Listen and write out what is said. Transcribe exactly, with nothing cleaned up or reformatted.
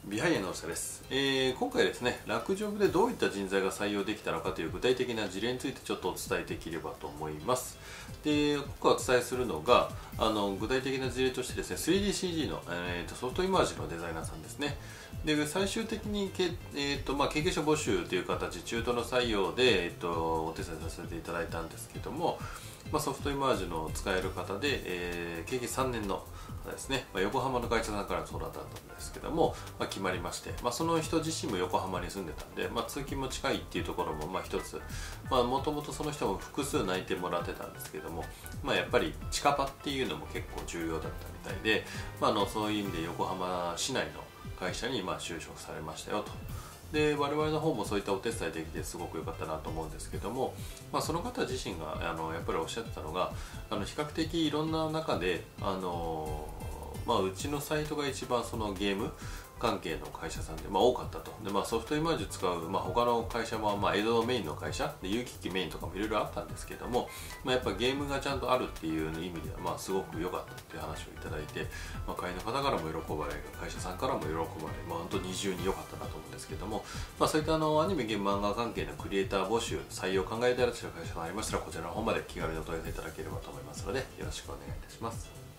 ビハイエの大下です、えー、今回ですね、楽ジョブでどういった人材が採用できたのかという具体的な事例についてちょっとお伝えできればと思います。で、今回お伝えするのがあの具体的な事例としてですね スリーディーシージー の、えー、とソフトイマージのデザイナーさんですね。で、最終的にけ、えーとまあ、経験者募集という形、中途の採用で、えー、とお手伝いさせていただいたんですけども、まあ、ソフトイマージの使える方で、えー、経験さんねんの方ですね、まあ、横浜の会社さんからの相談だったんですけども、まあ、決まりまして、まあ、その人自身も横浜に住んでたんで、まあ、通勤も近いっていうところもまあ一つ、もともとその人も複数内定もらってたんですけども、まあ、やっぱり近場っていうのも結構重要だったみたいで、まあ、あのそういう意味で横浜市内の会社にまあ就職されましたよと。で、我々の方もそういったお手伝いできてすごく良かったなと思うんですけども、まあ、その方自身があのやっぱりおっしゃってたのが、あの比較的いろんな中であの、まあ、うちのサイトが一番そのゲーム関係の会社さんで、まあ、多かったと。で、まあ、ソフトイマージュ使う、まあ、他の会社も、まあ、江戸メインの会社で有機器メインとかもいろいろあったんですけども、まあ、やっぱゲームがちゃんとあるっていう意味では、まあ、すごく良かったっていう話をいただいて、まあ、会員の方からも喜ばれ、会社さんからも喜ばれ、まあ、本当に二重に良かったなと思うんですけども、まあ、そういったあのアニメゲーム漫画関係のクリエイター募集採用を考えていらっしゃる会社がありましたら、こちらの方まで気軽にお問い合わせいただければと思いますので、よろしくお願いいたします。